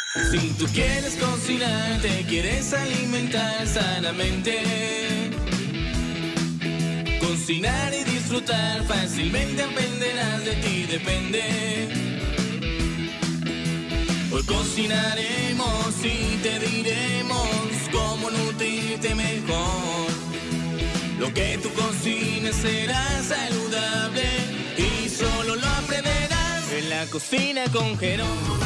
Si tú quieres cocinar, te quieres alimentar sanamente, cocinar y disfrutar fácilmente aprenderás, de ti depende. Hoy cocinaremos y te diremos cómo nutrirte mejor. Lo que tú cocines será saludable y solo lo aprenderás en la cocina con Jerón.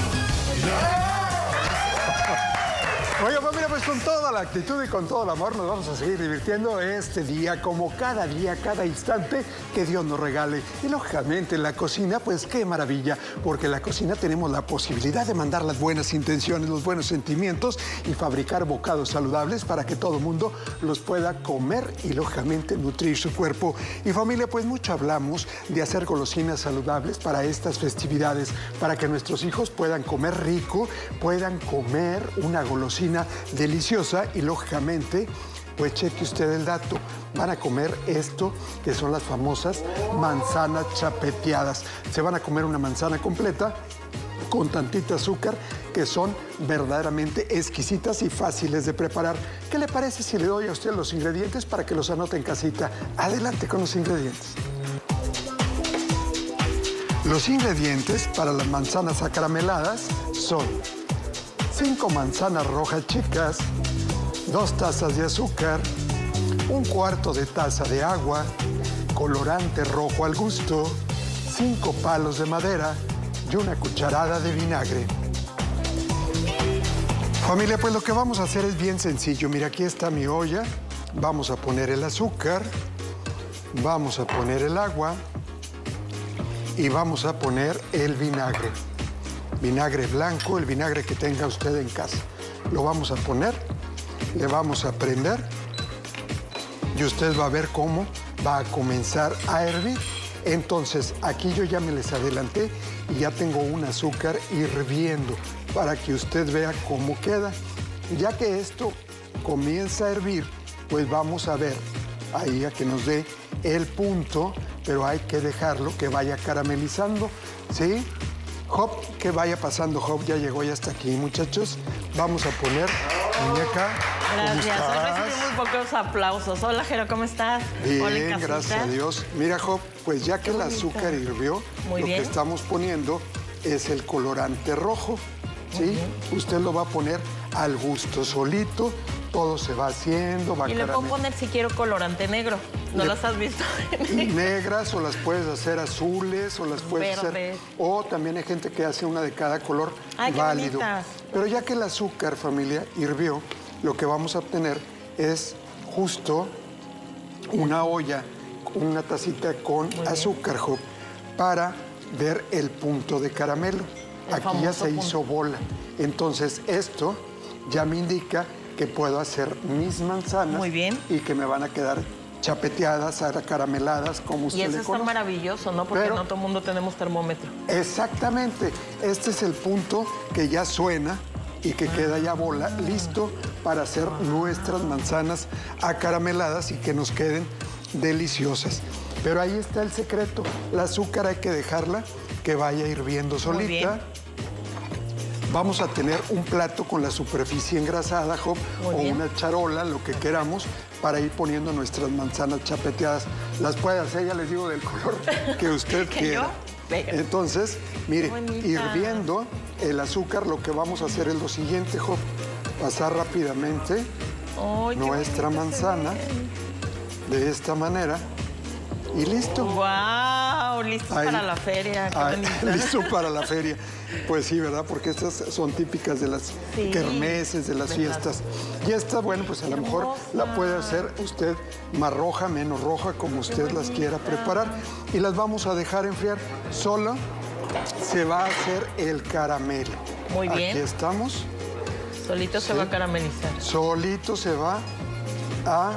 Oiga, familia, pues con toda la actitud y con todo el amor nos vamos a seguir divirtiendo este día, como cada día, cada instante que Dios nos regale. Y lógicamente en la cocina, pues qué maravilla, porque en la cocina tenemos la posibilidad de mandar las buenas intenciones, los buenos sentimientos y fabricar bocados saludables para que todo el mundo los pueda comer y lógicamente nutrir su cuerpo. Y familia, pues mucho hablamos de hacer golosinas saludables para estas festividades, para que nuestros hijos puedan comer rico, puedan comer una golosina deliciosa y lógicamente, pues cheque usted el dato. Van a comer esto que son las famosas manzanas chapeteadas. Se van a comer una manzana completa con tantita azúcar, que son verdaderamente exquisitas y fáciles de preparar. ¿Qué le parece si le doy a usted los ingredientes para que los anote en casita? Adelante con los ingredientes. Los ingredientes para las manzanas acarameladas son 5 manzanas rojas chicas, 2 tazas de azúcar, 1/4 de taza de agua, colorante rojo al gusto, 5 palos de madera y 1 cucharada de vinagre. Familia, pues lo que vamos a hacer es bien sencillo. Mira, aquí está mi olla. Vamos a poner el azúcar, vamos a poner el agua y vamos a poner el vinagre. Vinagre blanco, el vinagre que tenga usted en casa. Lo vamos a poner, le vamos a prender y usted va a ver cómo va a comenzar a hervir. Entonces, aquí yo ya me les adelanté y ya tengo un azúcar hirviendo para que usted vea cómo queda. Ya que esto comienza a hervir, pues vamos a ver ahí a que nos dé el punto, pero hay que dejarlo que vaya caramelizando, ¿sí? Job, que vaya pasando, Job, ya llegó, ya está aquí, muchachos. Vamos a poner, muñeca, gracias, hoy recibimos pocos aplausos. Hola, Jero, ¿cómo estás? Bien, hola, gracias a Dios. Mira, Job, pues ya que el azúcar hirvió, lo que estamos poniendo es el colorante rojo, ¿sí? Usted lo va a poner al gusto solito, todo se va haciendo, va a caramelizar. Y le puedo poner si quiero colorante negro. ¿No las has visto? Negras, o las puedes hacer azules, o las puedes hacer... O también hay gente que hace una de cada color. Ay, válido. Pero ya que el azúcar, familia, hirvió, lo que vamos a obtener es justo una olla, una tacita con azúcar, Job, para ver el punto de caramelo. Aquí ya se hizo bola. Entonces, esto ya me indica que puedo hacer mis manzanas. Muy bien. Y que me van a quedar chapeteadas, carameladas, como usted le conoce. Y eso está maravilloso, ¿no? Porque no todo el mundo tenemos termómetro. Exactamente. Este es el punto que ya suena y que queda ya bola, listo para hacer nuestras manzanas acarameladas y que nos queden deliciosas. Pero ahí está el secreto. El azúcar hay que dejarla que vaya hirviendo solita. Vamos a tener un plato con la superficie engrasada, Job, o una charola, lo que queramos, para ir poniendo nuestras manzanas chapeteadas. Las puede hacer, ya les digo, del color que usted quiera. Entonces, mire, hirviendo el azúcar, lo que vamos a hacer es lo siguiente, Job. Pasar rápidamente nuestra manzana de esta manera. Y listo. ¡Wow! Listo para la feria. Listo para la feria. Pues sí, ¿verdad? Porque estas son típicas de las kermeses, de las fiestas. Y esta, bueno, pues a lo mejor la puede hacer usted más roja, menos roja, como usted las quiera preparar. Y las vamos a dejar enfriar. Solo se va a hacer el caramelo. Muy bien. Aquí estamos. Solito se va a caramelizar. Solito se va a,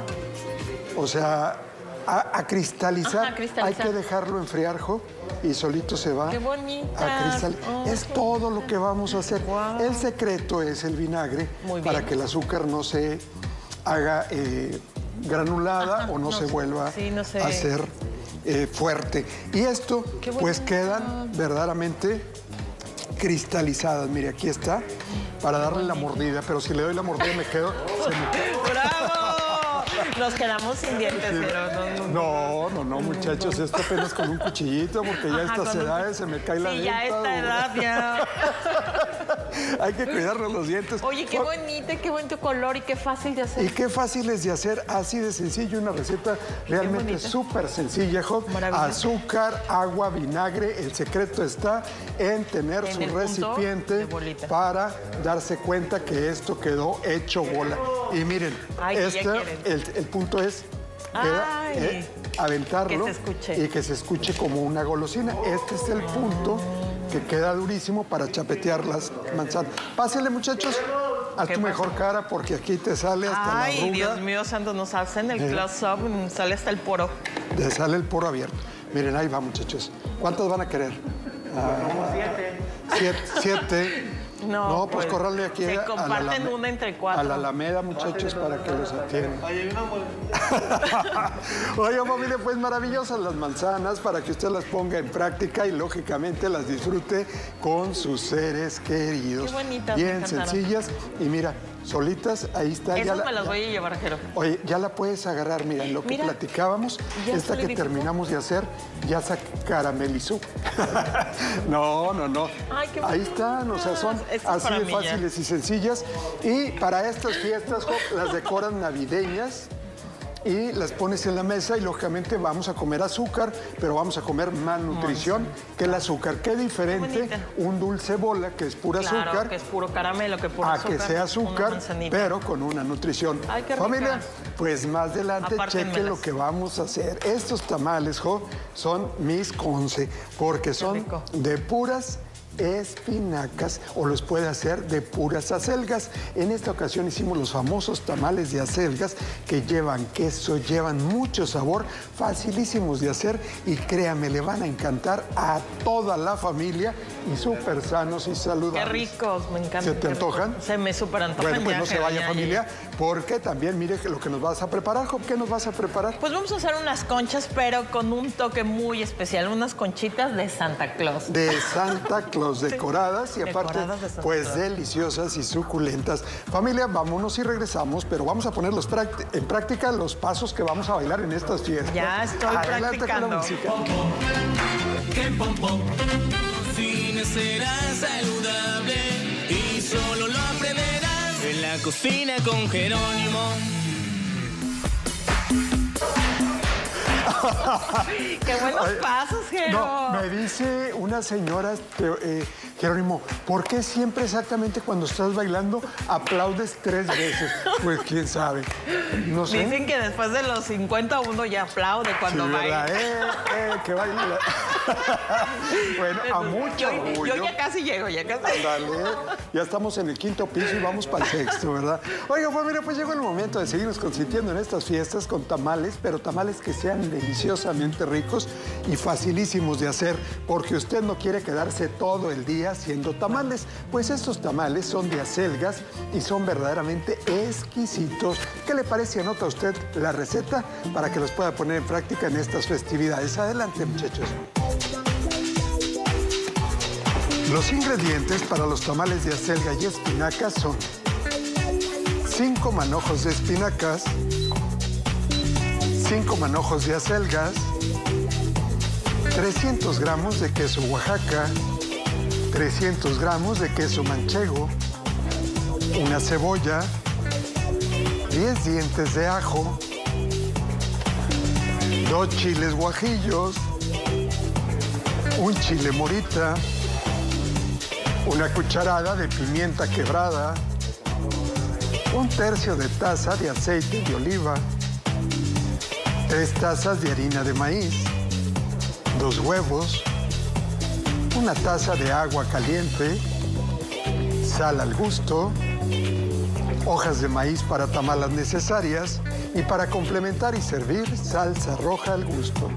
a cristalizar. Hay que dejarlo enfriar, Jo, y solito se va a cristalizar. Es todo lo que vamos a hacer. El secreto es el vinagre para que el azúcar no se haga granulada o no se vuelva a hacer fuerte. Y esto, pues quedan verdaderamente cristalizadas. Mire, aquí está. para darle la mordida, pero si le doy la mordida me quedo... ¡Bravo! Nos quedamos sin dientes, pero No, muchachos, esto apenas con un cuchillito, porque ya a estas edades se me cae la dienta. Sí, ya a esta edad, ya. Hay que cuidarnos los dientes. Oye, qué bonito, qué bonito color y qué fácil de hacer. Y qué fácil es de hacer, así de sencillo, una receta realmente súper sencilla, Job. Azúcar, agua, vinagre, el secreto está en tener su recipiente para darse cuenta que esto quedó hecho bola. Y miren, el punto es aventarlo y que se escuche como una golosina. Este es el punto que queda durísimo para chapetear las manzanas. Pásenle, muchachos, a tu mejor cara, porque aquí te sale hasta la arruga. Ay, Dios mío santo, nos hacen el close-up, sale hasta el poro. Le sale el poro abierto. Miren, ahí va, muchachos. ¿Cuántos van a querer? Como 7. 7. No, pues córrale aquí se comparten una entre 4. A la Alameda, muchachos, para que los atiendan. Oiga, familia, pues maravillosas las manzanas para que usted las ponga en práctica y, lógicamente, las disfrute con sus seres queridos. Qué bonitas. Bien sencillas. Y mira, solitas, ahí está. Esas me las voy a llevar, Jero. Oye, ya la puedes agarrar, mira, en lo que platicábamos, esta que terminamos de hacer, ya se caramelizó. No. Ay, qué ahí están, o sea, son así de fáciles y sencillas. Y para estas fiestas, Job, las decoran navideñas y las pones en la mesa y, lógicamente, vamos a comer azúcar, pero vamos a comer más nutrición que el azúcar. Qué diferente un dulce bola, que es pura azúcar, que es puro caramelo, que puro azúcar, que sea azúcar, pero con una nutrición. Ay, qué familia, pues más adelante chequen lo que vamos a hacer. Estos tamales, Job, son mis conce, porque son de puras espinacas, o los puede hacer de puras acelgas. En esta ocasión hicimos los famosos tamales de acelgas, que llevan queso, llevan mucho sabor, facilísimos de hacer, y créanme, le van a encantar a toda la familia, y súper sanos y saludables. Qué ricos, me encantan. ¿Se te antojan? Se me súper antojan. Bueno, pues no se vaya, familia, porque también mire lo que nos vas a preparar, Job. ¿Qué nos vas a preparar? Pues vamos a hacer unas conchas, pero con un toque muy especial, unas conchitas de Santa Claus. De Santa Claus. Decoradas y aparte, pues deliciosas y suculentas. Familia, vámonos y regresamos, pero vamos a poner en práctica los pasos que vamos a bailar en estas fiestas. Ya estoy practicando. Con la música. Que pom pom, cocina será saludable y solo lo aprenderás en la cocina con Jerónimo. ¡Qué buenos pasos, Jero! No, me dice una señora, Jerónimo, ¿por qué siempre exactamente cuando estás bailando aplaudes 3 veces? Pues quién sabe, no sé. Dicen que después de los 50 uno ya aplaude cuando baila. Que baila. Bueno, a mucho orgullo. Yo ya casi llego, Dale, ya estamos en el 5º piso y vamos para el 6º, ¿verdad? Oiga, pues mira, pues llegó el momento de seguirnos consintiendo en estas fiestas con tamales, pero tamales que sean deliciosamente ricos y facilísimos de hacer, porque usted no quiere quedarse todo el día haciendo tamales. Pues estos tamales son de acelgas y son verdaderamente exquisitos. ¿Qué le parece? Anota usted la receta para que los pueda poner en práctica en estas festividades. Adelante, muchachos. Los ingredientes para los tamales de acelga y espinacas son 5 manojos de espinacas, 5 manojos de acelgas, 300 gramos de queso Oaxaca, 300 gramos de queso manchego, una cebolla, 10 dientes de ajo, 2 chiles guajillos, un chile morita, una cucharada de pimienta quebrada, 1/3 de taza de aceite de oliva, 3 tazas de harina de maíz, 2 huevos, 1 taza de agua caliente, sal al gusto, hojas de maíz para tamalas necesarias y para complementar y servir, salsa roja al gusto.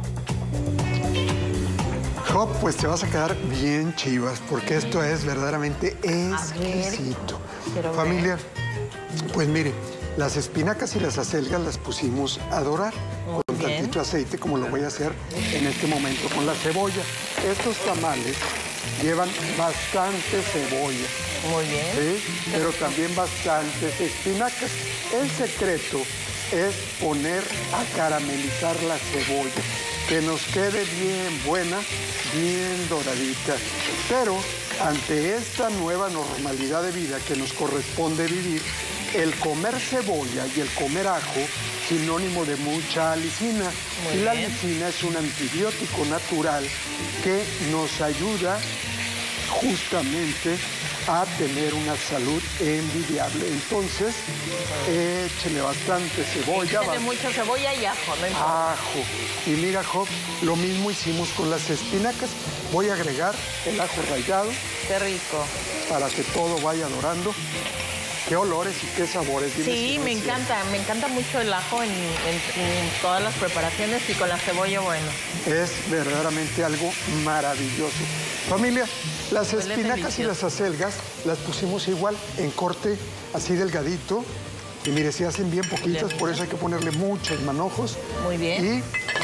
Job, pues te vas a quedar bien chivas, porque esto es verdaderamente exquisito. Familia, pues mire, las espinacas y las acelgas las pusimos a dorar con tantito aceite, como lo voy a hacer en este momento con la cebolla. Estos tamales llevan bastante cebolla. Muy bien. ¿Sí? Pero también bastantes espinacas. El secreto es poner a caramelizar la cebolla, que nos quede bien buena, bien doradita. Pero ante esta nueva normalidad de vida que nos corresponde vivir, el comer cebolla y el comer ajo, sinónimo de mucha alicina. Muy y la bien. alicina es un antibiótico natural que nos ayuda justamente a tener una salud envidiable. Entonces, échele bastante cebolla. Tiene mucha cebolla y ajo, no importa. Ajo. Y mira, Job, lo mismo hicimos con las espinacas. Voy a agregar el ajo rallado Qué rico. para que todo vaya dorando. Qué olores y qué sabores. Dime Sí, si no me es cierto. encanta. Me encanta mucho el ajo en todas las preparaciones y con la cebolla, bueno. Es verdaderamente algo maravilloso. Familia, las Huele espinacas y delicioso. las acelgas las pusimos igual en corte así delgadito. Y mire, se hacen bien poquitas, por eso hay que ponerle muchos manojos. Muy bien.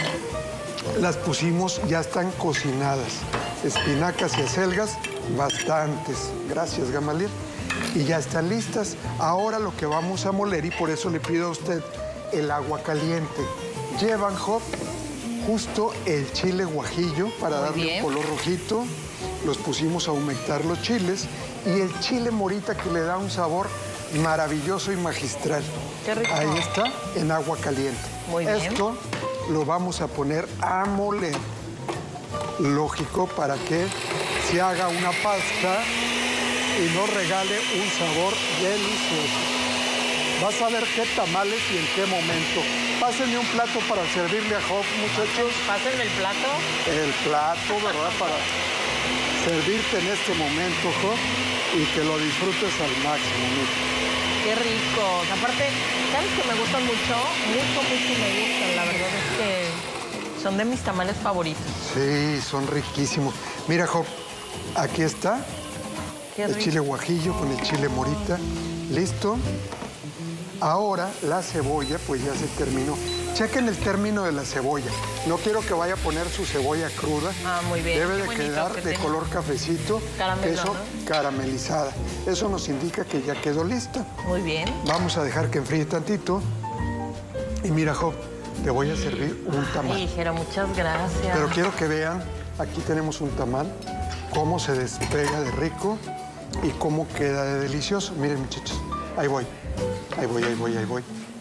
Y las pusimos, ya están cocinadas. Espinacas y acelgas, bastantes. Gracias, Gamaliel. Y ya están listas. Ahora lo que vamos a moler, y por eso le pido a usted el agua caliente. Llevan, Job, justo el chile guajillo para Muy darle bien. un color rojito. Los pusimos a humectar los chiles. Y el chile morita que le da un sabor maravilloso y magistral. Qué rico. Ahí está, en agua caliente. Muy bien. Esto lo vamos a poner a moler. Lógico, para que se haga una pasta y nos regale un sabor delicioso. Vas a ver qué tamales y en qué momento. Pásenme un plato para servirle a Job, muchachos. Pásenme el plato. El plato, ¿verdad? Para servirte en este momento, Job, y que lo disfrutes al máximo. Mira. Qué rico. Aparte, ¿sabes que me gustan mucho? Mucho me gustan. La verdad es que son de mis tamales favoritos. Sí, son riquísimos. Mira, Job, aquí está. Qué El rico. chile guajillo con el chile morita. ¿Listo? Ahora la cebolla, pues ya se terminó. Chequen el término de la cebolla. No quiero que vaya a poner su cebolla cruda. Ah, muy bien. Debe Qué de bonito quedar que de tenga. color cafecito. Caramelo, Eso, ¿no? caramelizada. Eso nos indica que ya quedó lista. Muy bien. Vamos a dejar que enfríe tantito. Y mira, Job, te voy a servir un tamal. Ay, Jero, muchas gracias. Pero quiero que vean, aquí tenemos un tamal, cómo se despega de rico y cómo queda de delicioso. Miren, muchachos, ahí voy, ahí voy, ahí voy, ahí voy.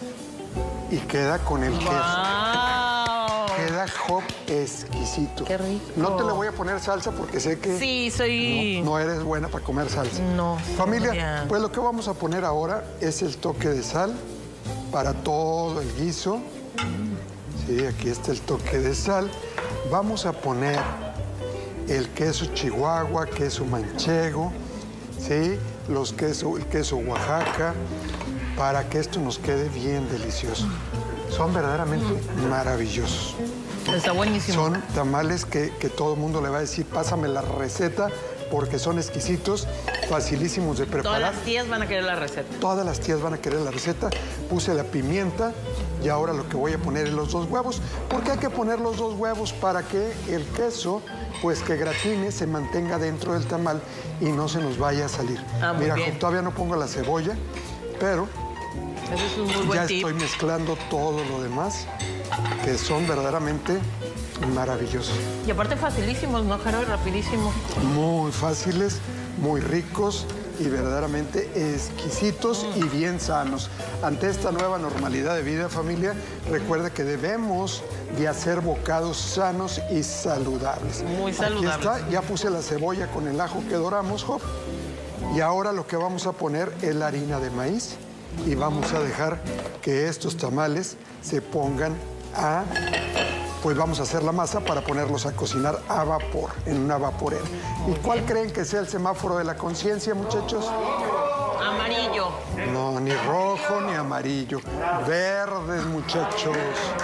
Y queda con el queso. ¡Wow! Queda, Job, exquisito. Qué rico. No te le voy a poner salsa porque sé que Sí, soy... no eres buena para comer salsa. No. Familia, ya. pues lo que vamos a poner ahora es el toque de sal para todo el guiso. Sí, aquí está el toque de sal. Vamos a poner el queso Chihuahua, queso manchego, ¿sí? El queso Oaxaca, para que esto nos quede bien delicioso. Son verdaderamente maravillosos. Está buenísimo. Son tamales que todo el mundo le va a decir, pásame la receta, porque son exquisitos, facilísimos de Todas preparar. las tías van a querer la receta. Todas las tías van a querer la receta. Puse la pimienta y ahora lo que voy a poner es los 2 huevos. ¿Por qué hay que poner los 2 huevos? Para que el queso, pues que gratine, se mantenga dentro del tamal y no se nos vaya a salir. Ah, muy Mira, bien. todavía no pongo la cebolla, pero Ese es un muy buen ya tip. estoy mezclando todo lo demás, que son verdaderamente maravillosos. Y aparte facilísimos, ¿no, Jero? Rapidísimo. Muy fáciles, muy ricos y verdaderamente exquisitos y bien sanos. Ante esta nueva normalidad de vida, familia, recuerda que debemos de hacer bocados sanos y saludables. Muy saludables. Aquí está, ya puse la cebolla con el ajo que doramos, Job. Y ahora lo que vamos a poner es la harina de maíz y vamos a dejar que estos tamales se pongan a... Pues vamos a hacer la masa para ponerlos a cocinar a vapor, en una vaporera. ¿Y cuál creen que sea el semáforo de la conciencia, muchachos? Amarillo. No, ni rojo ni amarillo. Verdes, muchachos.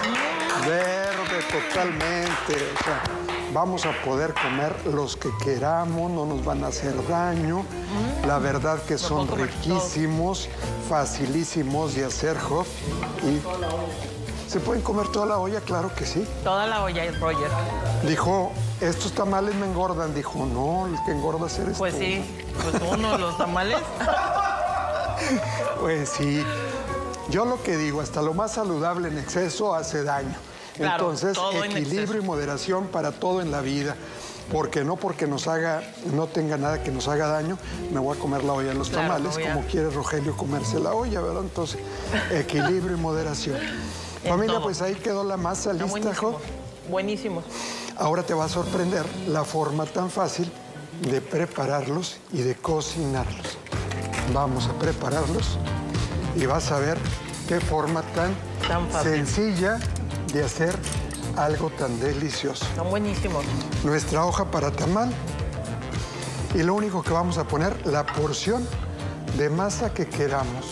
Verde totalmente. O sea, vamos a poder comer los que queramos, no nos van a hacer daño. La verdad que son puedo comer riquísimos, facilísimos de hacer, Job. Y ¿Se pueden comer toda la olla? Claro que sí. Toda la olla, Roger. Dijo, estos tamales me engordan. Dijo, no, el que engorda eres Pues tú. sí, pues uno, los tamales. Pues sí. Yo lo que digo, hasta lo más saludable en exceso hace daño. Claro, Entonces, todo en equilibrio exceso. y moderación para todo en la vida. Porque no porque no tenga nada que nos haga daño, me voy a comer la olla de los Claro, tamales, no voy a- como quiere Rogelio comerse la olla, ¿verdad? Entonces, equilibrio y moderación. Familia, todo. pues ahí quedó la masa Está lista, buenísimo. Jo. Buenísimo. Ahora te va a sorprender la forma tan fácil de prepararlos y de cocinarlos. Vamos a prepararlos y vas a ver qué forma Tan fácil. sencilla de hacer algo tan delicioso. Están buenísimos. Nuestra hoja para tamal y lo único que vamos a poner, la porción de masa que queramos.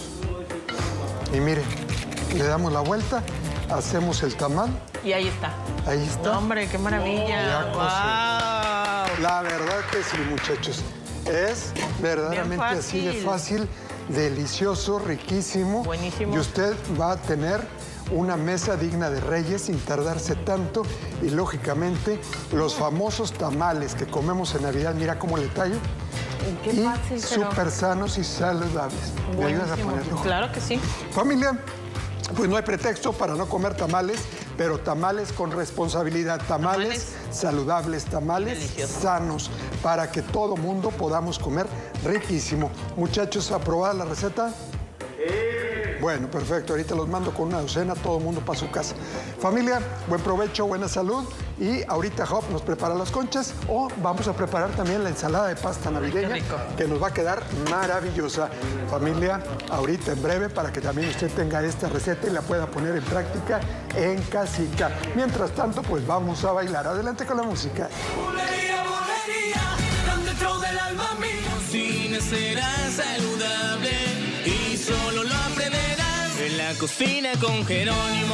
Y miren, le damos la vuelta, hacemos el tamal, Y ahí está. ahí está. No, hombre, qué maravilla. Ya ¡Wow! La verdad que sí, muchachos. Es verdaderamente Bien así de fácil. fácil, delicioso, riquísimo. Buenísimo. Y usted va a tener una mesa digna de reyes sin tardarse tanto. Y lógicamente, los famosos tamales que comemos en Navidad, mira cómo le tallo. Qué Y fácil, pero súper sanos y saludables. ¿Me ayudas a buenísimo. ponerlo? Claro que sí. Familia, pues no hay pretexto para no comer tamales, pero tamales con responsabilidad, tamales saludables, tamales Deliciosos. sanos, para que todo mundo podamos comer riquísimo. Muchachos, ¿aprobada la receta? Bueno, perfecto. Ahorita los mando con una docena, todo el mundo para su casa. Familia, buen provecho, buena salud. Y ahorita Hop nos prepara las conchas o vamos a preparar también la ensalada de pasta navideña rico. que nos va a quedar maravillosa. Familia, ahorita en breve para que también usted tenga esta receta y la pueda poner en práctica en casita. Mientras tanto, pues vamos a bailar. Adelante con la música. Bulería, dentro del alma mío. Cocina será saludable y solo lo aprenderás en la cocina con Jerónimo.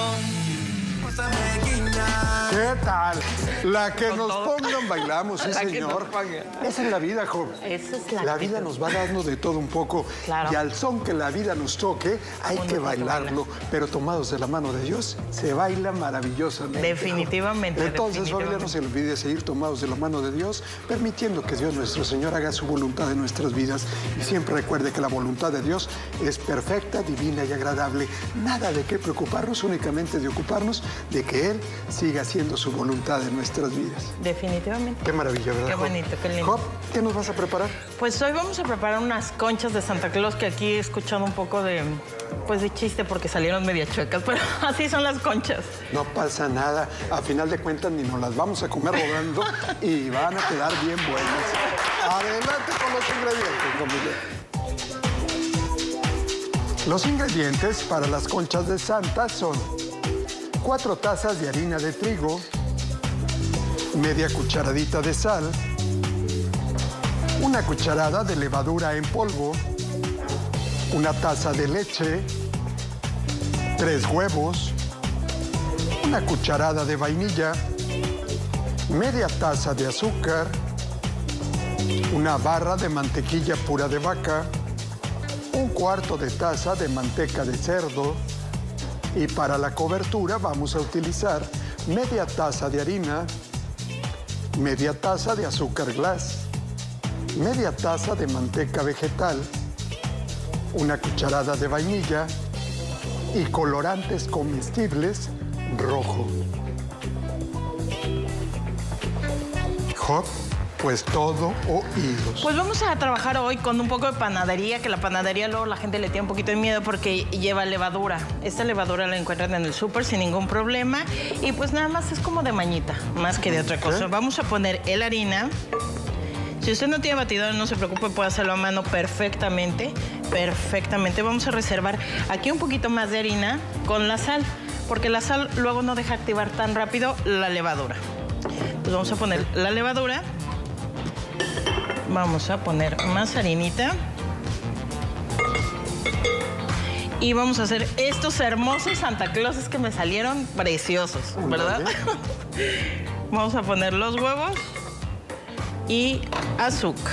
¿Qué tal? La que Con nos todo. pongan, bailamos, sí, La que señor. nos pongan. Esa es la vida, joven. Esa es la La actitud. vida nos va dando de todo un poco. Claro. Y al son que la vida nos toque, hay Uno que tiene que bailarlo. Pero tomados de la mano de Dios, se baila maravillosamente. Definitivamente, Entonces, familia, no se le olvide seguir tomados de la mano de Dios, permitiendo que Dios nuestro Señor haga su voluntad en nuestras vidas. Y siempre recuerde que la voluntad de Dios es perfecta, divina y agradable. Nada de qué preocuparnos, únicamente de ocuparnos de que Él siga haciendo su voluntad en nuestras vidas. Definitivamente. Qué maravilla, ¿verdad? Qué Job? bonito, qué lindo. Job, ¿qué nos vas a preparar? Pues hoy vamos a preparar unas conchas de Santa Claus que aquí he escuchado un poco de, pues de chiste porque salieron media chuecas, pero así son las conchas. No pasa nada. A final de cuentas, ni nos las vamos a comer rodando y van a quedar bien buenas. Adelante con los ingredientes, familia. Los ingredientes para las conchas de Santa son 4 tazas de harina de trigo, media cucharadita de sal, una cucharada de levadura en polvo, una taza de leche, 3 huevos, una cucharada de vainilla, media taza de azúcar, una barra de mantequilla pura de vaca, 1/4 de taza de manteca de cerdo y para la cobertura vamos a utilizar media taza de harina, media taza de azúcar glass, media taza de manteca vegetal, una cucharada de vainilla y colorantes comestibles rojo. Job, pues todo oídos. Pues vamos a trabajar hoy con un poco de panadería, que la panadería luego la gente le tiene un poquito de miedo porque lleva levadura. Esta levadura la encuentran en el súper sin ningún problema y pues nada más es como de mañita, más que de otra cosa. Vamos a poner la harina. Si usted no tiene batidora, no se preocupe, puede hacerlo a mano perfectamente, perfectamente. Vamos a reservar aquí un poquito más de harina con la sal, porque la sal luego no deja activar tan rápido la levadura. Entonces vamos a poner la levadura. Vamos a poner más harinita. Y vamos a hacer estos hermosos Santa Clauses que me salieron preciosos, ¿verdad? Vamos a poner los huevos y azúcar.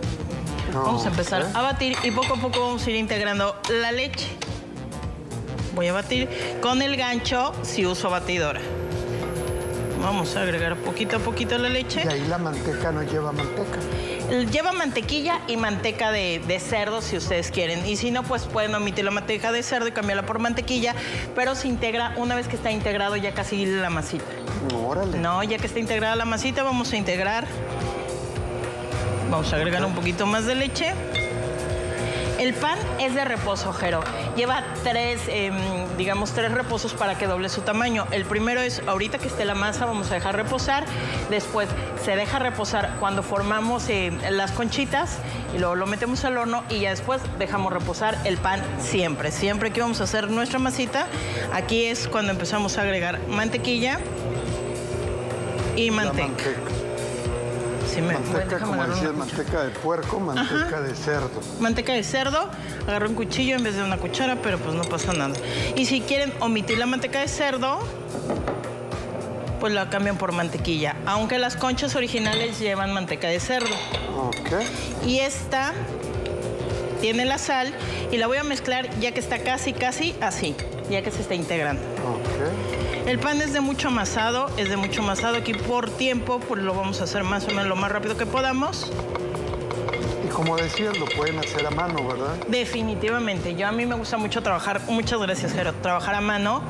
Vamos a empezar a batir y poco a poco vamos a ir integrando la leche. Voy a batir con el gancho si uso batidora. Vamos a agregar poquito a poquito la leche. Y ahí la manteca no lleva manteca. Lleva mantequilla y manteca de cerdo si ustedes quieren. Y si no, pues pueden omitir la manteca de cerdo y cambiarla por mantequilla. Pero se integra, una vez que está integrado ya casi la masita. Órale. No, ya que está integrada la masita, vamos a integrar. Vamos a agregar un poquito más de leche. El pan es de reposo, Jero. Lleva tres reposos para que doble su tamaño. El primero es, ahorita que esté la masa, vamos a dejar reposar. Después se deja reposar cuando formamos las conchitas y luego lo metemos al horno y ya después dejamos reposar el pan siempre. Siempre que vamos a hacer nuestra masita, aquí es cuando empezamos a agregar mantequilla y manteca. Sí, manteca, como decías, manteca de puerco, manteca de cerdo. Manteca de cerdo, agarro un cuchillo en vez de una cuchara, pero pues no pasa nada. Y si quieren omitir la manteca de cerdo, pues la cambian por mantequilla. Aunque las conchas originales llevan manteca de cerdo. Ok. Y esta tiene la sal y la voy a mezclar ya que está casi así, ya que se está integrando. Ok. El pan es de mucho amasado, Aquí por tiempo, pues lo vamos a hacer más o menos lo más rápido que podamos. Y como decías, lo pueden hacer a mano, ¿verdad? Definitivamente. A mí me gusta mucho trabajar, muchas gracias, Jero, trabajar a mano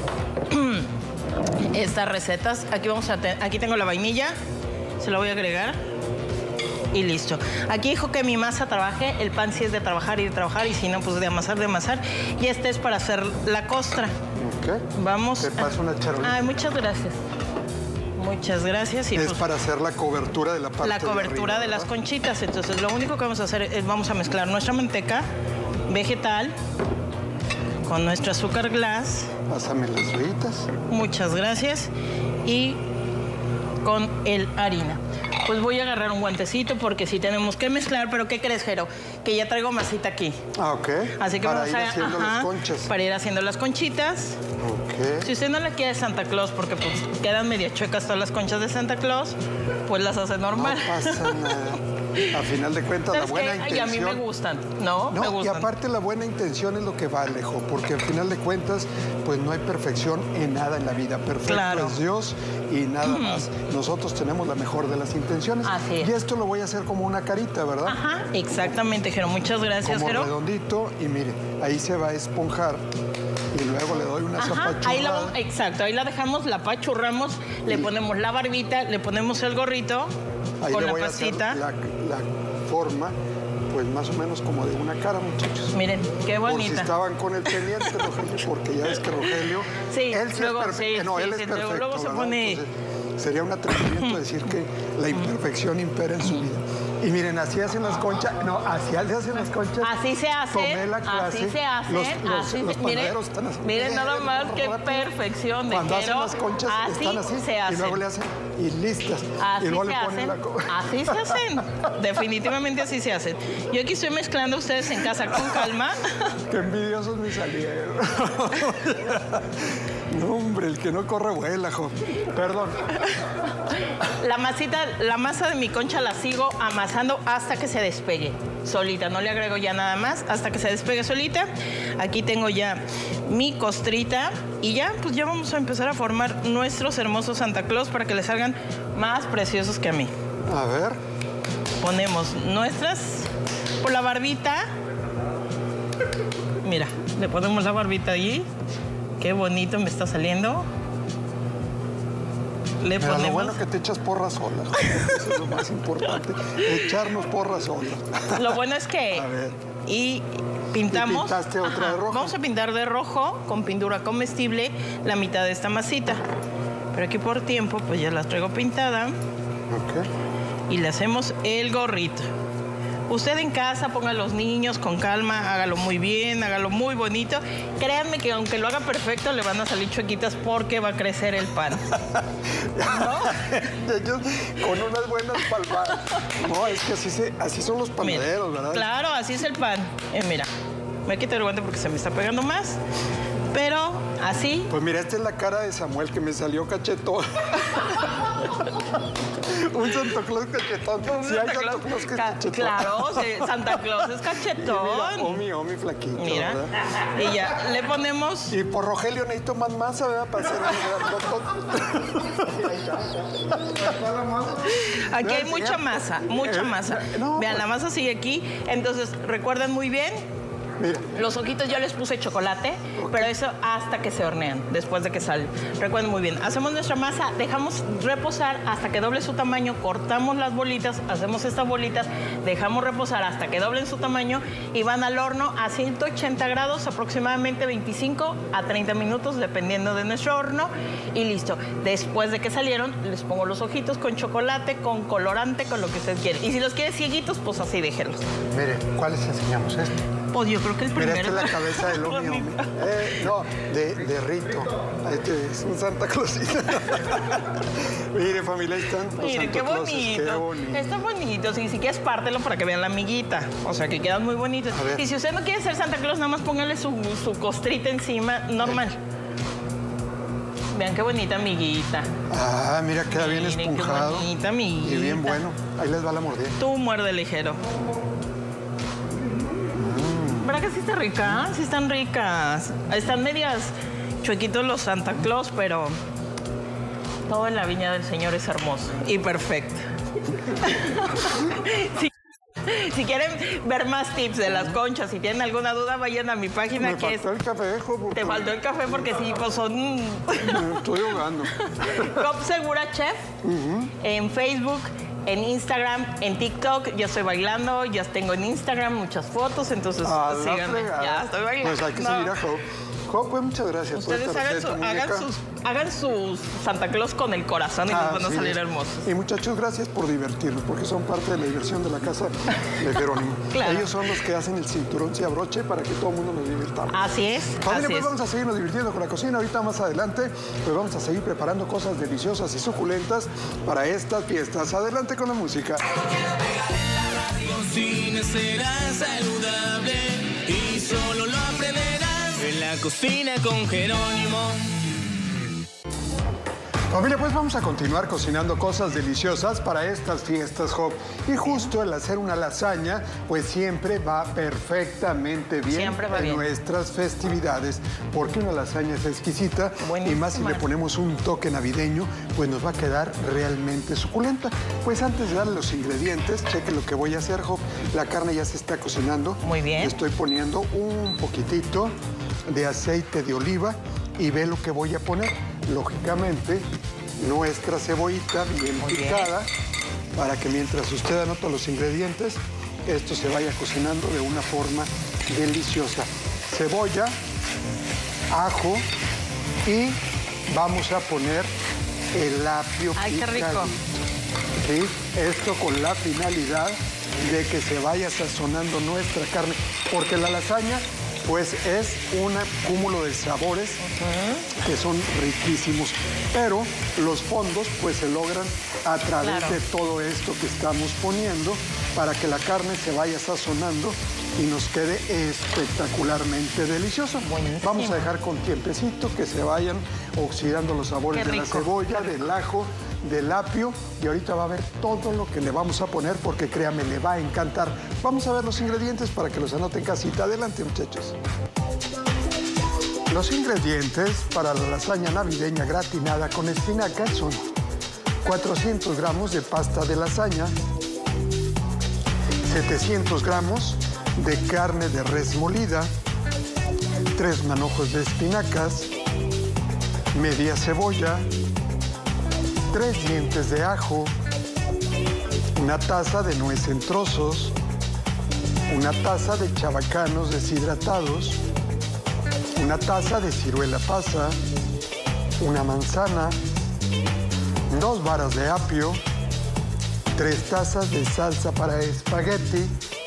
estas recetas. Aquí tengo la vainilla, se la voy a agregar y listo. Aquí dijo que mi masa trabaje, el pan sí es de trabajar y si no, pues de amasar. Y este es para hacer la costra. Ok. Vamos. Te paso una charolita. Ay, muchas gracias. Muchas gracias. Y es pues, para hacer la cobertura de la parte la cobertura de las conchitas. Entonces, lo único que vamos a hacer es vamos a mezclar nuestra manteca vegetal con nuestro azúcar glass. Pásame las ollitas. Muchas gracias. Y con el harina. Pues voy a agarrar un guantecito porque sí tenemos que mezclar, pero ¿qué crees, Jero? Que ya traigo masita aquí. Ah, ok. Así que para vamos ir haciendo las conchas. Para ir haciendo las conchitas. Ok. Si usted no la quiere Santa Claus, porque pues quedan media chuecas todas las conchas de Santa Claus, pues las hace normal. No pasa nada. A final de cuentas, la buena intención... Y a mí me gustan, ¿no? Me gustan. Y aparte la buena intención es lo que vale, Jo, porque al final de cuentas, pues no hay perfección en nada en la vida. Perfecto es Dios y nada más. Nosotros tenemos la mejor de las intenciones. Así es. Y esto lo voy a hacer como una carita, ¿verdad? Ajá, exactamente, Jero. Muchas gracias, como Jero. Redondito y mire, ahí se va a esponjar. Y luego le doy una zapachurrada. Ahí la dejamos, la apachurramos, le ponemos la barbita, le ponemos el gorrito ahí con le la voy pastita. A hacer la forma, pues más o menos como de una cara, muchachos. Miren, qué bonita. Por si estaban con el pendiente, Rogelio, porque ya ves que Rogelio... Sí, él sí luego, es perfecto. No, él es perfecto, luego se pone... Entonces, sería un atrevimiento decir que la imperfección impera en su vida. Y miren, así hacen las conchas. No, así se hacen las conchas. Así se hace. Tomé la clase. Así se hace. Los panaderos están así. Miren nada más qué perfección de Cuando hacen las conchas están así. Se hacen. Y luego le hacen y listas. Así y luego se le ponen hacen. la... Así se hacen. Definitivamente así se hacen. Yo aquí estoy mezclando ustedes en casa con calma. Qué envidiosos me salieron. No, hombre, el que no corre vuela, Jo. Perdón. La masa de mi concha la sigo amasando hasta que se despegue solita. No le agrego ya nada más hasta que se despegue solita. Aquí tengo ya mi costrita y ya, pues ya vamos a empezar a formar nuestros hermosos Santa Claus para que les salgan más preciosos que a mí. A ver. Ponemos nuestras por la barbita. Mira, le ponemos la barbita allí. Qué bonito me está saliendo. Le Mira, ponemos... lo bueno que te echas porras sola. Eso es lo más importante. Echarnos porras sola. Lo bueno es que... A ver. Y pintamos... ¿Y pintaste otra de rojo? Vamos a pintar de rojo con pintura comestible la mitad de esta masita. Pero aquí por tiempo, pues ya la traigo pintada. Ok. Y le hacemos el gorrito. Usted en casa ponga a los niños con calma, hágalo muy bien, hágalo muy bonito. Créanme que aunque lo haga perfecto, le van a salir chuequitas porque va a crecer el pan. ¿No? Ellos con unas buenas palmadas. No, es que así son los panaderos, mira, ¿verdad? Claro, así es el pan. Mira, me voy a quitar el guante porque se me está pegando más. Pero así. Pues mira, esta es la cara de Samuel que me salió cachetón. Un Santa Claus cachetón. Si hay Santa Claus que es cachetón. Claro, sí, Santa Claus es cachetón. Mira, Omi flaquito. Mira. ¿Verdad? Y ya le ponemos. Y por Rogelio necesito más masa, ¿verdad? Para hacer Aquí hay mucha masa, mucha masa. No, vean, la masa sigue aquí. Entonces, recuerden muy bien. Mira. Los ojitos yo les puse chocolate, pero eso hasta que se hornean, después de que salen. Recuerden muy bien. Hacemos nuestra masa, dejamos reposar hasta que doble su tamaño, cortamos las bolitas, hacemos estas bolitas, dejamos reposar hasta que doblen su tamaño y van al horno a 180 grados, aproximadamente 25 a 30 minutos, dependiendo de nuestro horno, y listo. Después de que salieron, les pongo los ojitos con chocolate, con colorante, con lo que ustedes quieren. Y si los quieren cieguitos, pues así déjenlos. Mire, ¿cuáles enseñamos? Pues yo creo que el primero. Mira, esta es la cabeza del Omi. No, de Rito. Este es un Santa Clausito. Mire, familia, ahí están los Mire, Santa qué Clauses, bonito. qué bonito. Está bonito. Si quieres, pártelo para que vean la amiguita. O sea, que quedan muy bonitos. Y si usted no quiere ser Santa Claus, nada más póngale su costrita encima, normal. Vean qué bonita amiguita. Ah, mira, queda bien esponjado. Qué bonita amiguita. Y bien bueno. Ahí les va la mordida. Tú muerde ligero. ¿Verdad que sí está rica? Sí están ricas. Están medias chuequitos los Santa Claus, pero todo en la viña del Señor es hermoso y perfecto. Si quieren ver más tips de las conchas, si tienen alguna duda, vayan a mi página. Me faltó el café, hijo. Te faltó el café porque sí, pues son... Me estoy ahogando. Cop Segura Chef, en Facebook, en Instagram, en TikTok. Yo estoy bailando, ya tengo en Instagram muchas fotos, entonces síganme. Ya estoy bailando. Pues hay que seguir a Job. Job, pues muchas gracias. Ustedes hagan sus Santa Claus con el corazón y nos van a salir hermosos. Y muchachos, gracias por divertirnos, porque son parte de la diversión de la casa de Jerónimo. Claro. Ellos son los que hacen el cinturón se abroche para que todo el mundo nos divirtamos. Así es. Familia, pues vamos a seguirnos divirtiendo con la cocina. Ahorita más adelante, pues vamos a seguir preparando cosas deliciosas y suculentas para estas fiestas. Adelante con la música. La cocina será saludable y solo lo aprenderás en la cocina con Jerónimo. Familia, pues vamos a continuar cocinando cosas deliciosas para estas fiestas, Job. Y justo el hacer una lasaña, pues siempre va perfectamente bien en nuestras festividades. Porque una lasaña es exquisita. Buenísima. Y más si le ponemos un toque navideño, pues nos va a quedar realmente suculenta. Pues antes de darle los ingredientes, cheque lo que voy a hacer, Job. La carne ya se está cocinando. Muy bien. Estoy poniendo un poquitito de aceite de oliva y ve lo que voy a poner. Lógicamente, nuestra cebollita bien picada, para que mientras usted anota los ingredientes, esto se vaya cocinando de una forma deliciosa. Cebolla, ajo y vamos a poner el apio ¡ay, qué rico! ¿Sí? Esto con la finalidad de que se vaya sazonando nuestra carne, porque la lasaña pues es un cúmulo de sabores que son riquísimos, pero los fondos pues se logran a través de todo esto que estamos poniendo para que la carne se vaya sazonando y nos quede espectacularmente delicioso. Buenísimo. Vamos a dejar con tiempecito que se vayan oxidando los sabores de la cebolla, del ajo, del apio, y ahorita va a ver todo lo que le vamos a poner porque créame, le va a encantar. Vamos a ver los ingredientes para que los anoten en casita. Adelante, muchachos. Los ingredientes para la lasaña navideña gratinada con espinacas son 400 gramos de pasta de lasaña, 700 gramos de carne de res molida, 3 manojos de espinacas, media cebolla, 3 dientes de ajo, una taza de nuez en trozos, una taza de chabacanos deshidratados, una taza de ciruela pasa, una manzana, 2 varas de apio, 3 tazas de salsa para espagueti,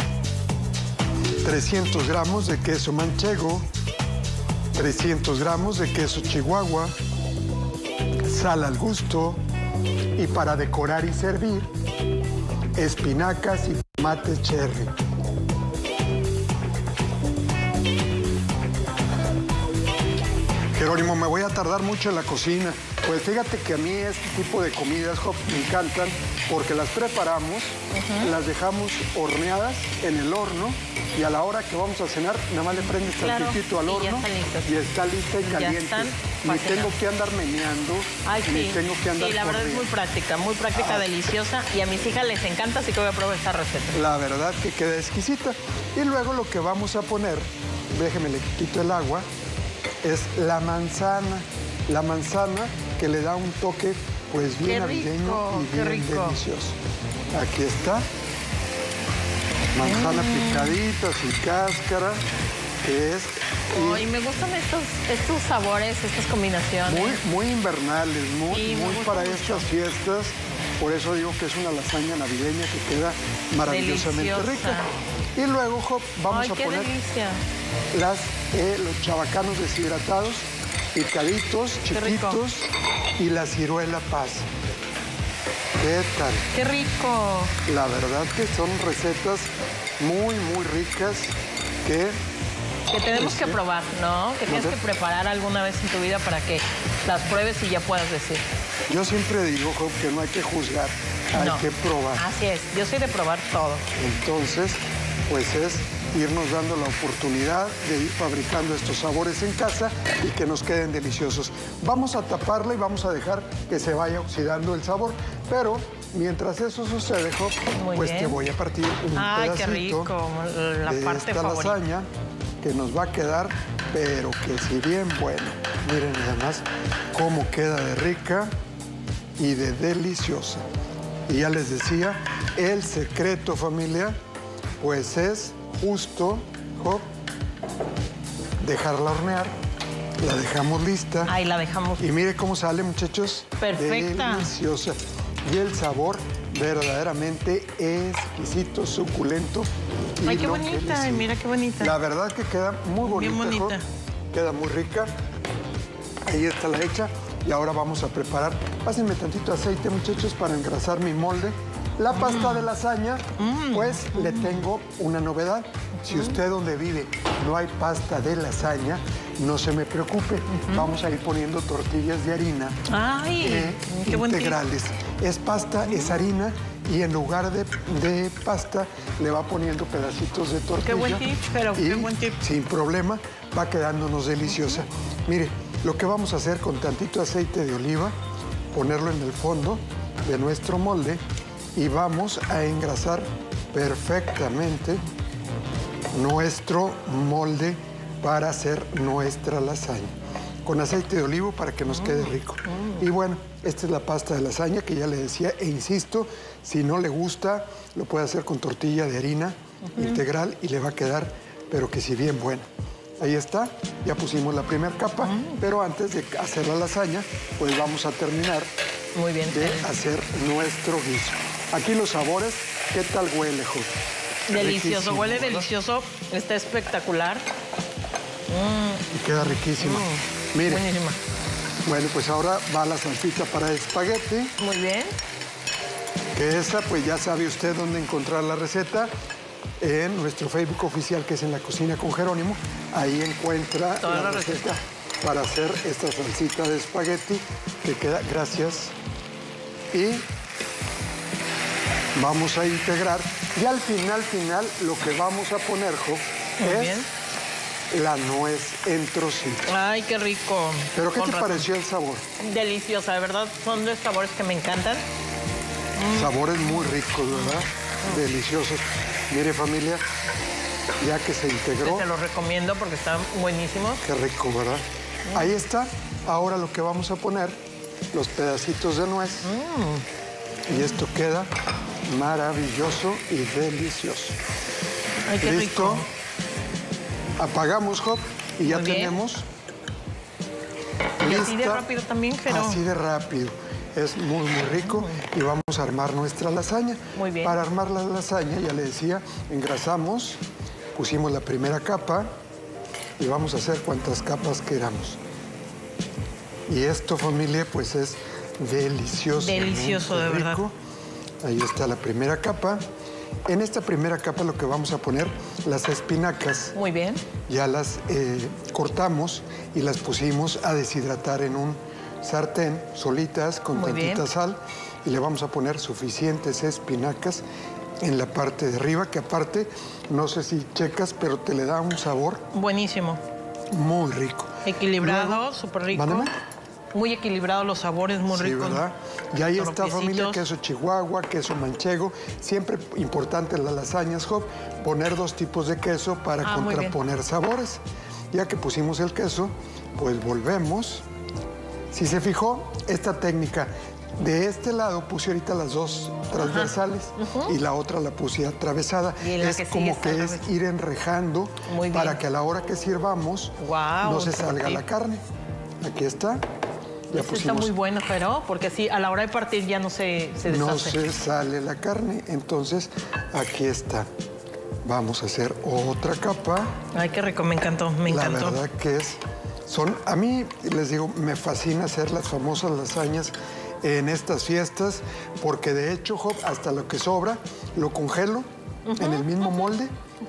300 gramos de queso manchego, 300 gramos de queso chihuahua, sal al gusto y para decorar y servir, espinacas y tomate cherry. Jerónimo, me voy a tardar mucho en la cocina. Pues fíjate que a mí este tipo de comidas, Job, me encantan porque las preparamos, las dejamos horneadas en el horno y a la hora que vamos a cenar, nada más le prendes tantitito al horno y está lista y caliente. Ni tengo que andar meneando, ni tengo que andar la verdad es muy práctica, deliciosa y a mis hijas les encanta, así que voy a probar esta receta. La verdad que queda exquisita. Y luego lo que vamos a poner, déjeme le quito el agua, es la manzana. La manzana que le da un toque pues bien navideño y bien delicioso. Aquí está. Manzana picadita, sin cáscara, que es... Y me gustan estos sabores, estas combinaciones. Muy invernales, muy para estas fiestas. Por eso digo que es una lasaña navideña que queda maravillosamente rica. Y luego, Job, vamos a poner los chabacanos deshidratados, picaditos, chiquitos, y la ciruela pasa. ¿Qué tal? ¡Qué rico! La verdad que son recetas muy ricas que tenemos que probar, ¿no? Que tienes que preparar alguna vez en tu vida para que las pruebes y ya puedas decir. Yo siempre digo, Job, que no hay que juzgar, hay que probar. Así es, yo soy de probar todo. Entonces, pues es irnos dando la oportunidad de ir fabricando estos sabores en casa y que nos queden deliciosos. Vamos a taparla y vamos a dejar que se vaya oxidando el sabor, pero mientras eso sucede, Job, pues te voy a partir un pedacito qué rico, la parte esta favorita. lasaña que nos va a quedar, pero que si bien bueno. Miren nada más cómo queda de rica y de deliciosa. Y ya les decía, el secreto, familia, pues es justo, Job, dejarla hornear. La dejamos lista. Ahí la dejamos. Y mire cómo sale, muchachos. Perfecta. Deliciosa. Y el sabor verdaderamente exquisito, suculento. Ay, qué bonita, mira qué bonita. La verdad que queda muy bonita. Bien bonita. Job. Queda muy rica. Ahí está la hecha. Y ahora vamos a preparar. Pásenme tantito aceite, muchachos, para engrasar mi molde. La pasta de lasaña, pues le tengo una novedad. Si usted donde vive no hay pasta de lasaña, no se me preocupe. Vamos a ir poniendo tortillas de harina qué buen integrales. Es pasta, es harina y en lugar de pasta le va poniendo pedacitos de tortilla. Qué buen tip, qué buen tip. Sin problema va quedándonos deliciosa. Mire, lo que vamos a hacer con tantito aceite de oliva, ponerlo en el fondo de nuestro molde y vamos a engrasar perfectamente nuestro molde para hacer nuestra lasaña. Con aceite de olivo para que nos quede rico. Y bueno, esta es la pasta de lasaña que ya le decía, e insisto, si no le gusta, lo puede hacer con tortilla de harina integral y le va a quedar, pero que si bien buena. Ahí está, ya pusimos la primera capa, pero antes de hacer la lasaña, pues vamos a terminar de hacer nuestro guiso. Aquí los sabores, ¿qué tal huele, Job? Delicioso, riquísimo, huele ¿verdad? delicioso, está espectacular. Y queda riquísima. Mire, Buenísima. bueno, pues ahora va la salsita para espagueti. Muy bien. Que esa, pues ya sabe usted dónde encontrar la receta. En nuestro Facebook oficial, que es En la Cocina con Jerónimo. Ahí encuentra la receta para hacer esta salsita de espagueti que queda, gracias. Y vamos a integrar. Y al final, lo que vamos a poner, Job, es la nuez en trocitos. Ay, qué rico. ¿Pero qué te pareció el sabor? Deliciosa, de verdad, son de sabores que me encantan. Sabores muy ricos, ¿verdad? Deliciosos. Mire, familia, ya que se integró. Te los recomiendo porque están buenísimos. Qué rico, ¿verdad? Ahí está. Ahora lo que vamos a poner, los pedacitos de nuez. Y esto queda maravilloso y delicioso. Ay, qué ¿Listo? rico. Apagamos, Job, y ya Muy bien. tenemos Y lista. así de rápido también, Jero. Así de rápido. Es muy rico y vamos a armar nuestra lasaña. Muy bien. Para armar la lasaña, ya le decía, engrasamos, pusimos la primera capa y vamos a hacer cuantas capas queramos. Y esto, familia, pues es delicioso. Delicioso, muy de verdad. rico. Ahí está la primera capa En esta primera capa lo que vamos a poner, las espinacas. Muy bien. Ya las cortamos y las pusimos a deshidratar en un sartén, solitas, con Muy tantita bien. sal. Y le vamos a poner suficientes espinacas en la parte de arriba, que aparte, no sé si checas, pero te le da un sabor Buenísimo. muy rico. Equilibrado, súper rico. Mándame. Muy equilibrado los sabores, muy Sí, rico. ¿verdad? Y ahí está, Tropecitos. familia, queso chihuahua, queso manchego. Siempre importante en las lasañas, Job, poner 2 tipos de queso para Muy bien. contraponer sabores. Ya que pusimos el queso, pues volvemos. Si se fijó, esta técnica, de este lado puse ahorita las 2 transversales y la otra la puse atravesada. Y la es que sigue como está al que es revés. ir enrejando Muy para bien. que a la hora que sirvamos Guau, no se qué salga la tip. carne. Aquí está. Ya Este está muy bueno, pero porque así a la hora de partir ya no se deshace. no se sale la carne. Entonces, aquí está. Vamos a hacer otra capa. Ay, qué rico, me encantó, me La encantó. verdad que a mí, les digo, me fascina hacer las famosas lasañas en estas fiestas, porque de hecho, Job, hasta lo que sobra, lo congelo en el mismo molde.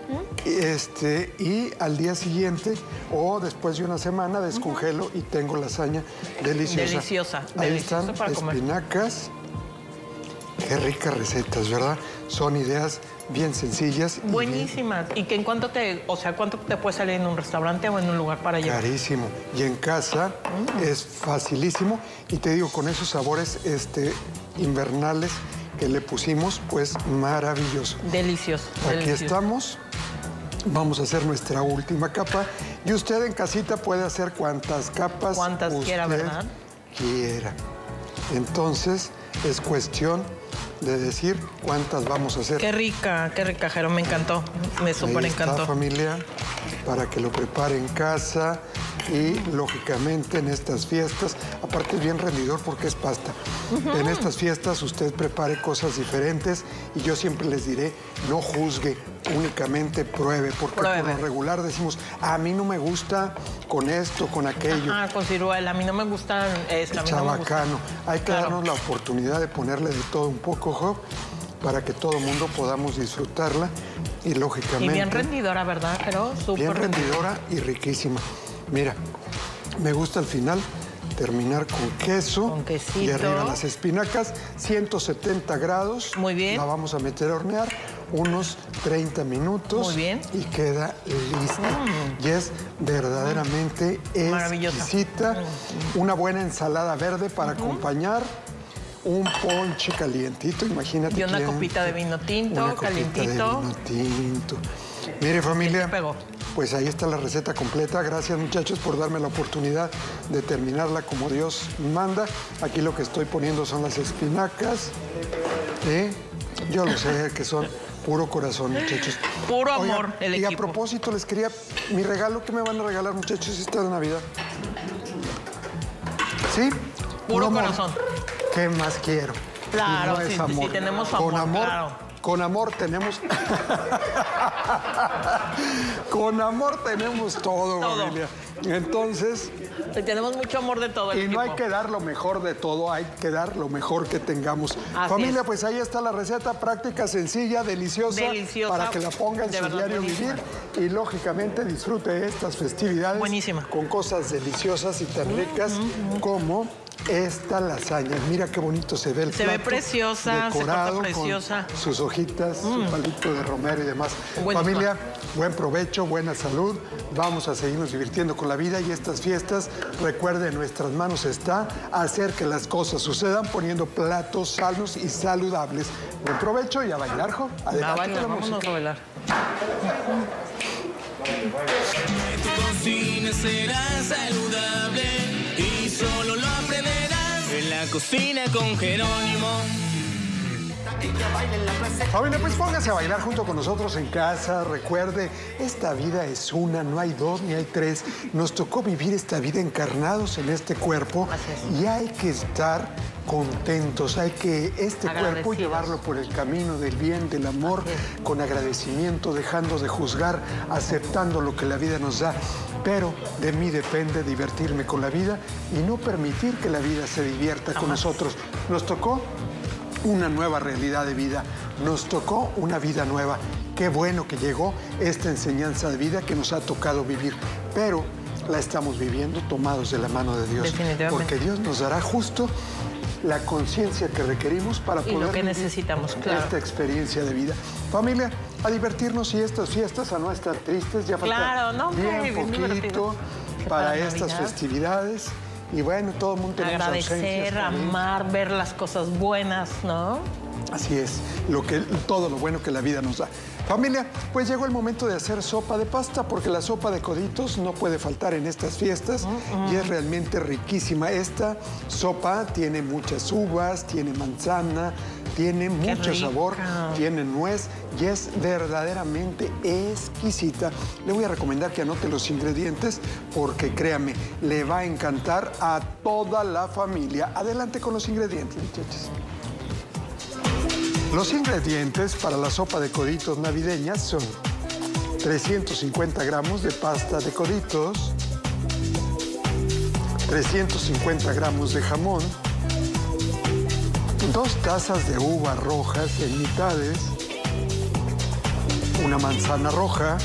Y al día siguiente o después de una semana descongelo y tengo lasaña deliciosa. Deliciosa, Ahí deliciosa están para comer. espinacas. Qué ricas recetas, ¿verdad? Son ideas bien sencillas. y Buenísimas. ¿Y que en cuánto cuánto te puede salir en un restaurante o en un lugar para bien llevar? carísimo. Y en casa es facilísimo. Y te digo, con esos sabores invernales que le pusimos, pues maravilloso. Delicioso. Aquí delicioso. estamos. Vamos a hacer nuestra última capa. Y usted en casita puede hacer cuantas capas Cuantas quiera, usted ¿verdad? quiera. Entonces, es cuestión de decir cuántas vamos a hacer. Qué rica, Jero, me encantó. Me súper Ahí está, encantó. familia, para que lo prepare en casa y, lógicamente, en estas fiestas. Aparte es bien rendidor porque es pasta. En estas fiestas usted prepare cosas diferentes y yo siempre les diré, no juzgue, únicamente pruebe, porque Pruebe. por lo regular decimos, a mí no me gusta con esto, con aquello. Con ciruela. A mí no me gustan esto, a mí no me gusta. Chabacano. Hay que Claro. darnos la oportunidad de ponerle de todo un poco, Job, para que todo el mundo podamos disfrutarla y, lógicamente, Y bien rendidora, ¿verdad, Jero? Súper bien rendidora. rendidora y riquísima. Mira, me gusta al final terminar con queso. Con quesito. Y arriba las espinacas, 170 grados. Muy bien. La vamos a meter a hornear unos 30 minutos. Muy bien. Y queda lista. Y es verdaderamente Maravillosa. exquisita. Una buena ensalada verde para acompañar. Un ponche calientito, imagínate. Y una quién. copita de vino tinto, Una copita calientito. de vino tinto. Mire, familia. ¿Qué pegó? Pues ahí está la receta completa. Gracias, muchachos, por darme la oportunidad de terminarla como Dios manda. Aquí lo que estoy poniendo son las espinacas. Yo lo sé que son puro corazón, muchachos. Puro Oigan, amor, el y a equipo. propósito, les quería... Mi regalo, ¿qué me van a regalar, muchachos, esta Navidad? ¿Sí? Puro amor. corazón. ¿Qué más quiero? Claro, Si no es sí, amor. sí, tenemos Con amor, amor, claro. con amor tenemos... Con amor tenemos todo, Todo. familia. Entonces, Tenemos mucho amor de todo el y equipo. no hay que dar lo mejor de todo, hay que dar lo mejor que tengamos. Así Familia, es. pues ahí está la receta, práctica, sencilla, deliciosa, Deliciosa. para que la ponga en De su verdad, diario buenísima. vivir y, lógicamente, disfrute estas festividades Buenísima. con cosas deliciosas y tan ricas como esta lasaña. Mira qué bonito se ve el Se plato. ve preciosa, se decorado corta preciosa. con sus hojitas, su palito de romero y demás. Buenísima. Familia, buen provecho, buena salud. Vamos a seguirnos divirtiendo con la vida y estas fiestas, recuerden, en nuestras manos está hacer que las cosas sucedan poniendo platos sanos y saludables. Buen provecho y a bailar, Jo. Adelante con la Vámonos música. a bailar. Tu cocina será saludable y solo lo aprenderás en la cocina con Jerónimo. Familia, pues póngase a bailar junto con nosotros en casa. Recuerde, esta vida es una, no hay dos ni hay tres. Nos tocó vivir esta vida encarnados en este cuerpo Así es. y hay que estar contentos, hay que este cuerpo Agradecidos. llevarlo por el camino del bien, del amor, Así con agradecimiento, dejando de juzgar, aceptando lo que la vida nos da. Pero de mí depende divertirme con la vida y no permitir que la vida se divierta con Jamás. nosotros. Nos tocó una nueva realidad de vida. Nos tocó una vida nueva. Qué bueno que llegó esta enseñanza de vida que nos ha tocado vivir, pero la estamos viviendo tomados de la mano de Dios. Definitivamente. Porque Dios nos dará justo la conciencia que requerimos para poder lo que vivir necesitamos, claro. esta experiencia de vida. Familia, a divertirnos y estas fiestas a no estar tristes. Ya falta Claro, no, bien poquito para estas Navidad. festividades. Y bueno, todo el mundo tenemos ausencias Agradecer, también. amar, ver las cosas buenas, ¿no? Así es, todo lo bueno que la vida nos da. Familia, pues llegó el momento de hacer sopa de pasta, porque la sopa de coditos no puede faltar en estas fiestas y es realmente riquísima. Esta sopa tiene muchas uvas, tiene manzana, tiene mucho rica. sabor, tiene nuez y es verdaderamente exquisita. Le voy a recomendar que anote los ingredientes porque créame, le va a encantar a toda la familia. Adelante con los ingredientes, muchachos. Los ingredientes para la sopa de coditos navideñas son 350 gramos de pasta de coditos, 350 gramos de jamón, 2 tazas de uvas rojas en mitades, una manzana roja,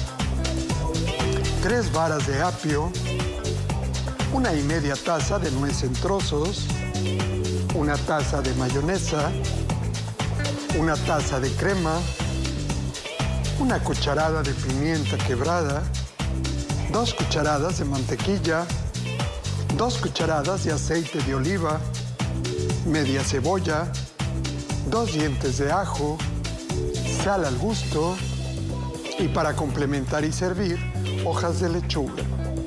3 varas de apio, 1,5 taza de nuez en trozos, 1 taza de mayonesa, 1 taza de crema, 1 cucharada de pimienta quebrada, 2 cucharadas de mantequilla, 2 cucharadas de aceite de oliva, media cebolla, 2 dientes de ajo, sal al gusto y para complementar y servir, hojas de lechuga.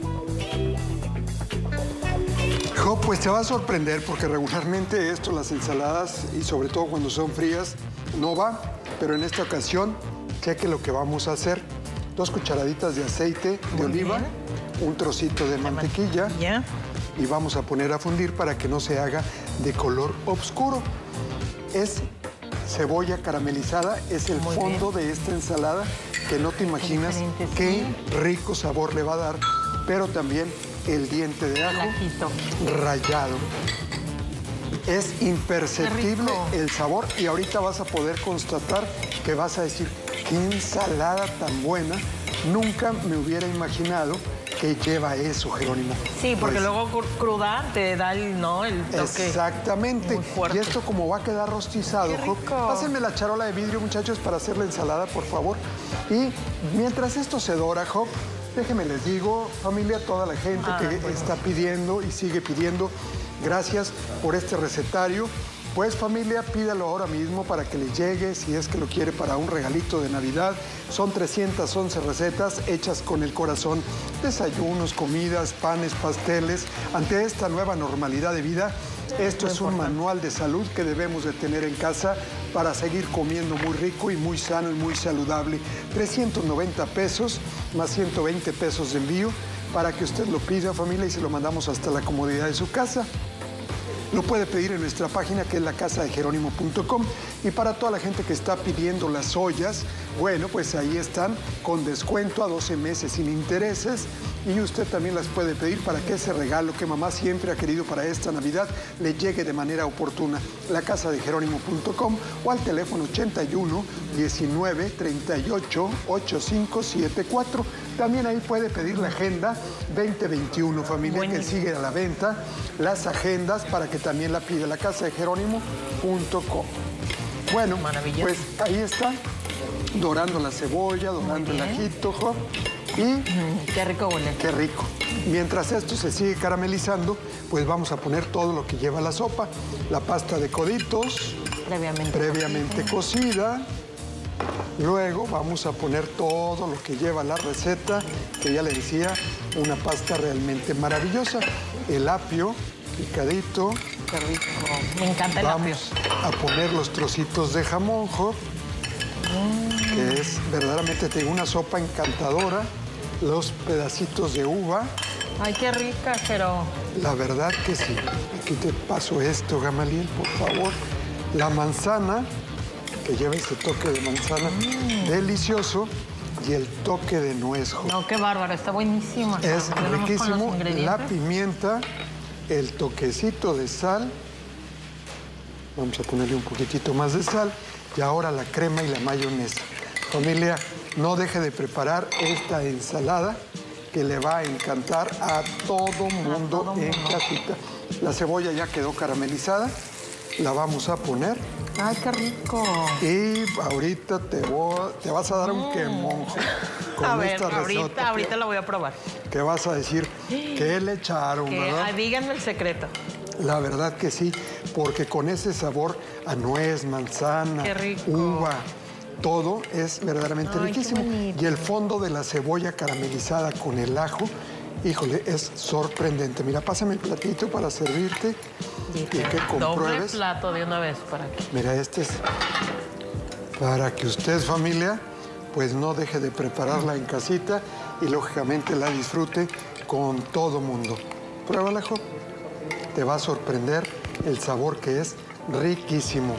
Jo, pues te va a sorprender porque regularmente esto, las ensaladas y sobre todo cuando son frías, no va, pero en esta ocasión, cheque lo que vamos a hacer. 2 cucharaditas de aceite de oliva, un trocito de mantequilla y vamos a poner a fundir para que no se haga de color oscuro. Es cebolla caramelizada, es el fondo de esta ensalada que no te imaginas qué rico sabor le va a dar, pero también el diente de ajo rallado. Es imperceptible el sabor y ahorita vas a poder constatar que vas a decir, qué ensalada tan buena. Nunca me hubiera imaginado que lleva eso, Jerónimo. Sí, porque Pues, luego cruda te da el toque. Exactamente. Muy fuerte. Y esto como va a quedar rostizado, ¡Qué rico! Pásenme la charola de vidrio, muchachos, para hacer la ensalada, por favor. Y mientras esto se dora, Job, déjenme les digo, familia, toda la gente que está pidiendo y sigue pidiendo, gracias por este recetario. Pues familia, pídalo ahora mismo para que le llegue, si es que lo quiere para un regalito de Navidad. Son 311 recetas hechas con el corazón. Desayunos, comidas, panes, pasteles. Ante esta nueva normalidad de vida, esto es un manual de salud que debemos de tener en casa para seguir comiendo muy rico y muy sano y muy saludable. 390 pesos más 120 pesos de envío para que usted lo pida, familia, y se lo mandamos hasta la comodidad de su casa. Lo puede pedir en nuestra página, que es lacasadejerónimo.com. Y para toda la gente que está pidiendo las ollas, bueno, pues ahí están con descuento a 12 meses sin intereses. Y usted también las puede pedir para que ese regalo que mamá siempre ha querido para esta Navidad le llegue de manera oportuna. lacasadejerónimo.com o al teléfono 81 19 38 8574. También ahí puede pedir la agenda 2021, familia, que sigue a la venta. Las agendas para que también la pida, lacasadejerónimo.com. Bueno, pues ahí está, dorando la cebolla, dorando el ajito, Job. Y qué rico huele. Qué rico. Mientras esto se sigue caramelizando, pues vamos a poner todo lo que lleva la sopa. La pasta de coditos, previamente cocida. Luego vamos a poner todo lo que lleva la receta, que ya le decía, una pasta realmente maravillosa. El apio picadito. Qué rico. Me encanta el apio. Vamos a poner los trocitos de jamón, Job, que es verdaderamente, tengo una sopa encantadora. Los pedacitos de uva. Ay, qué rica, pero... La verdad que sí. Aquí te paso esto, Gamaliel, por favor. La manzana, que lleva este toque de manzana delicioso, y el toque de nuez, Job. No, qué bárbaro, está buenísima. Es riquísimo. La pimienta, el toquecito de sal Vamos a ponerle un poquitito más de sal. Y ahora la crema y la mayonesa. Familia, no deje de preparar esta ensalada que le va a encantar a todo mundo en casita. La cebolla ya quedó caramelizada. La vamos a poner. ¡Ay, qué rico! Y ahorita te vas a dar un quemón con A ver, esta receta. ahorita la voy a probar. ¿Qué vas a decir? ¿Qué le echaron, verdad? Díganme el secreto. La verdad que sí, porque con ese sabor a nuez, manzana, Qué rico. uva, todo es verdaderamente riquísimo. Y el fondo de la cebolla caramelizada con el ajo, híjole, es sorprendente. Mira, pásame el platito para servirte y que compruebes. Doble plato de una vez para aquí. Mira, este es para que usted, familia, pues no deje de prepararla en casita y lógicamente la disfrute con todo mundo. Pruébala, Jo. Te va a sorprender el sabor que es riquísimo.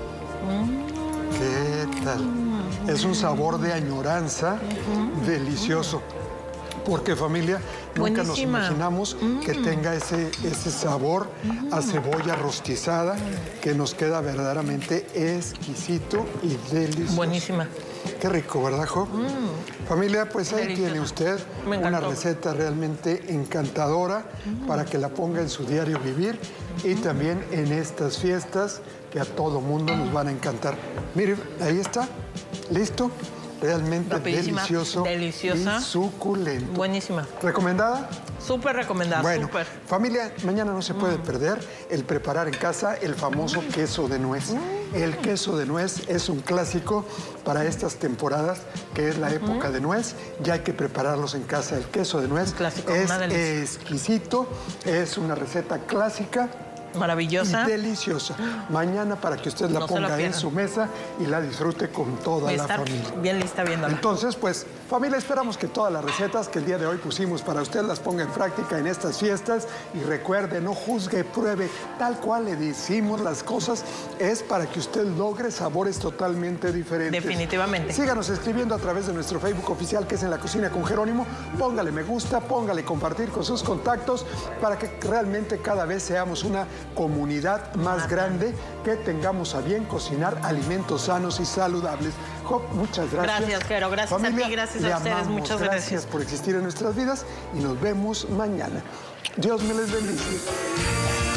¿Qué tal? Es un sabor de añoranza delicioso. Porque, familia, nunca nos imaginamos que tenga ese sabor a cebolla rostizada que nos queda verdaderamente exquisito y delicioso. Buenísima. Qué rico, ¿verdad, Jo? Familia, pues ahí Delicioso. tiene usted Me una encantó. receta realmente encantadora para que la ponga en su diario vivir y también en estas fiestas que a todo mundo nos van a encantar. Mire, ahí está, listo. Realmente Rapidísima, delicioso deliciosa. y suculento. Buenísima. ¿Recomendada? Súper recomendada, Bueno, súper. familia, mañana no se puede perder el preparar en casa el famoso queso de nuez. El queso de nuez es un clásico para estas temporadas, que es la época de nuez. Ya hay que prepararlos en casa. El queso de nuez Clásico, es una delicia. exquisito, es una receta clásica. Maravillosa. Y deliciosa. Mañana para que usted la No se la ponga en pierdan. su mesa y la disfrute con toda Voy a la estar familia. bien lista viéndola. Entonces, pues, familia, esperamos que todas las recetas que el día de hoy pusimos para usted las ponga en práctica en estas fiestas. Y recuerde, no juzgue, pruebe. Tal cual le decimos las cosas, es para que usted logre sabores totalmente diferentes. Definitivamente. Síganos escribiendo a través de nuestro Facebook oficial, que es En la Cocina con Jerónimo. Póngale me gusta, póngale compartir con sus contactos para que realmente cada vez seamos una comunidad más grande, que tengamos a bien cocinar alimentos sanos y saludables. Jo, muchas gracias. Gracias, Jero. Gracias Familia, a ti, gracias le a ustedes. amamos. Muchas gracias. Gracias por existir en nuestras vidas y nos vemos mañana. Dios me les bendiga.